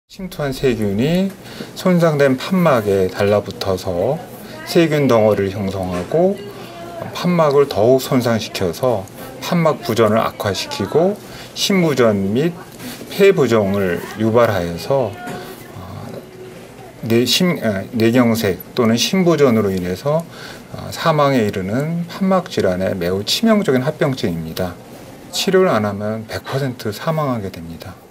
침투한 세균이 손상된 판막에 달라붙어서 세균 덩어리를 형성하고 판막을 더욱 손상시켜서 판막 부전을 악화시키고 심부전 및 폐부종을 유발하여서 뇌경색 또는 심부전으로 인해서 사망에 이르는 판막 질환의 매우 치명적인 합병증입니다. 치료를 안 하면 100% 사망하게 됩니다.